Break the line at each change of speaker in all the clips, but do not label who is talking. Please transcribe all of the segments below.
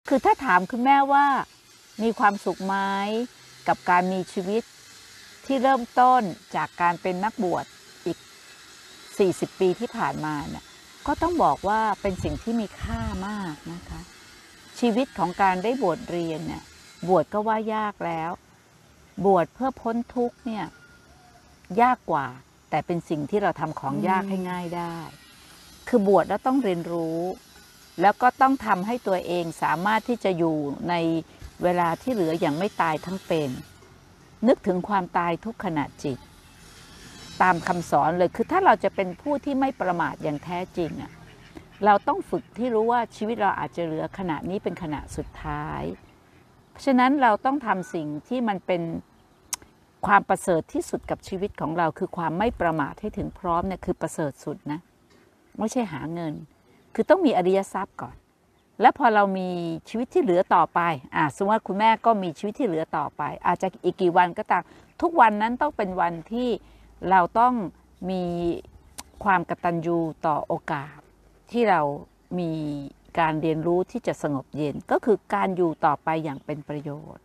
คือถ้าถามคุณแม่ว่ามีความสุขไหมกับการมีชีวิตที่เริ่มต้นจากการเป็นนักบวชอีก40 ปีที่ผ่านมาเนี่ยก็ต้องบอกว่าเป็นสิ่งที่มีค่ามากนะคะชีวิตของการได้บวชเรียนเนี่ยบวชก็ว่ายากแล้วบวชเพื่อพ้นทุกข์เนี่ยยากกว่าแต่เป็นสิ่งที่เราทำของยากให้ง่ายได้คือบวชแล้วต้องเรียนรู้แล้วก็ต้องทำให้ตัวเองสามารถที่จะอยู่ในเวลาที่เหลืออย่างไม่ตายทั้งเป็นนึกถึงความตายทุกขณะจิตตามคำสอนเลยคือถ้าเราจะเป็นผู้ที่ไม่ประมาทอย่างแท้จริงอ่ะเราต้องฝึกที่รู้ว่าชีวิตเราอาจจะเหลือขณะนี้เป็นขณะสุดท้ายเพราะฉะนั้นเราต้องทำสิ่งที่มันเป็นความประเสริฐที่สุดกับชีวิตของเราคือความไม่ประมาทให้ถึงพร้อมเนี่ยคือประเสริฐสุดนะไม่ใช่หาเงินคือต้องมีอริยทรัพย์ก่อนแล้วพอเรามีชีวิตที่เหลือต่อไปสมมติว่าคุณแม่ก็มีชีวิตที่เหลือต่อไปอาจจะอีกกี่วันก็ตามทุกวันนั้นต้องเป็นวันที่เราต้องมีความกตัญญูต่อโอกาสที่เรามีการเรียนรู้ที่จะสงบเย็นก็คือการอยู่ต่อไปอย่างเป็นประโยชน์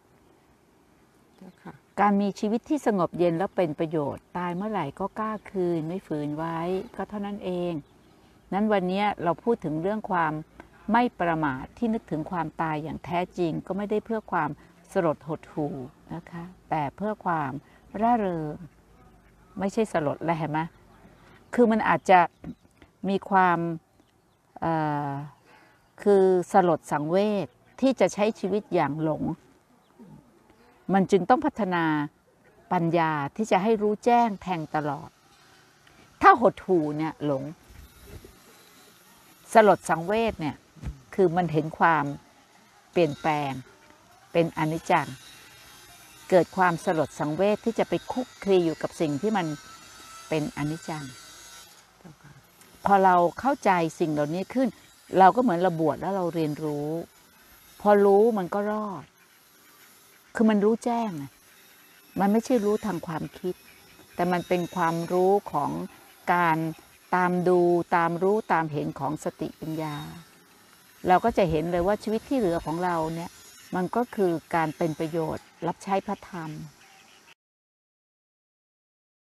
การมีชีวิตที่สงบเย็นแล้วเป็นประโยชน์ตายเมื่อไหร่ก็กล้าคืนไม่ฝืนไว้ก็เท่านั้นเองนั้นวันนี้เราพูดถึงเรื่องความไม่ประมาทที่นึกถึงความตายอย่างแท้จริงก็ไม่ได้เพื่อความสลดหดหู่นะคะแต่เพื่อความร่าเริงไม่ใช่สลดแล้วเห็นไหมคือมันอาจจะมีความคือสลดสังเวชที่จะใช้ชีวิตอย่างหลงมันจึงต้องพัฒนาปัญญาที่จะให้รู้แจ้งแทงตลอดถ้าหดหู่เนี่ยหลงสลดสังเวชเนี่ยคือมันเห็นความเปลี่ยนแปลงเป็นอนิจจังเกิดความสลดสังเวชที่จะไปคุกคีอยู่กับสิ่งที่มันเป็นอนิจจังพอเราเข้าใจสิ่งเหล่านี้ขึ้นเราก็เหมือนเราบวชแล้วเราเรียนรู้พอรู้มันก็รอดคือมันรู้แจ้งนะมันไม่ใช่รู้ทางความคิดแต่มันเป็นความรู้ของการตามดูตามรู้ตามเห็นของสติปัญญาเราก็จะเห็นเลยว่าชีวิตที่เหลือของเราเนี่ยมันก็คือการเป็นประโยชน์รับใช้พระธรรม